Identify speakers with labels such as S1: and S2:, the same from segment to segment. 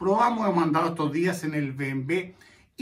S1: probamos, hemos andado estos días en el BMW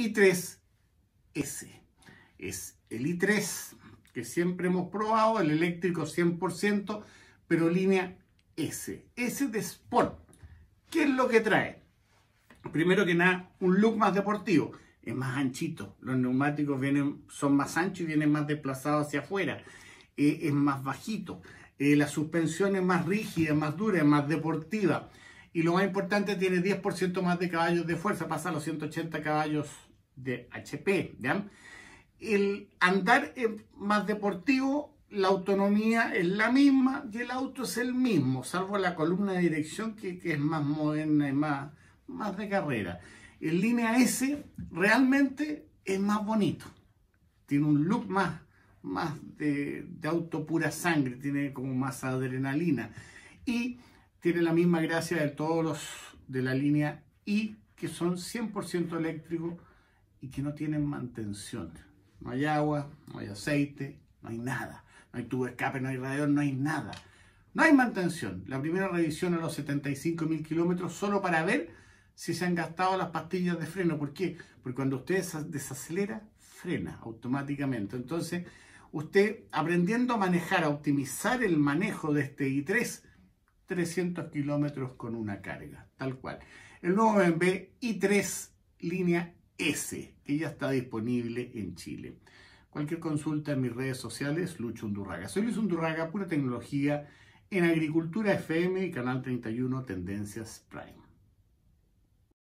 S1: i3S. Es el i3 que siempre hemos probado, el eléctrico 100%, pero línea S. S de Sport. ¿Qué es lo que trae? Primero que nada, un look más deportivo. Es más anchito. Los neumáticos son más anchos y vienen más desplazados hacia afuera. Es más bajito. La suspensión es más rígida, más dura, es más deportiva. Y lo más importante, tiene 10% más de caballos de fuerza. Pasa a los 180 caballos de HP. ¿Ya? El andar es más deportivo, la autonomía es la misma y el auto es el mismo, salvo la columna de dirección que es más moderna y más de carrera. El línea S realmente es más bonito. Tiene un look más de auto pura sangre, tiene como más adrenalina. Y tiene la misma gracia de todos los de la línea I, que son 100% eléctricos y que no tienen mantención. No hay agua, no hay aceite, no hay nada. No hay tubo de escape, no hay radiador, no hay nada. No hay mantención. La primera revisión a los 75.000 kilómetros solo para ver si se han gastado las pastillas de freno. ¿Por qué? Porque cuando usted desacelera, frena automáticamente. Entonces, usted aprendiendo a manejar, a optimizar el manejo de este i3, 300 kilómetros con una carga, tal cual. El nuevo BMW i3 línea S, que ya está disponible en Chile. Cualquier consulta en mis redes sociales, Lucho Undurraga. Soy Luis Undurraga, pura tecnología en Agricultura FM y Canal 31 Tendencias Prime.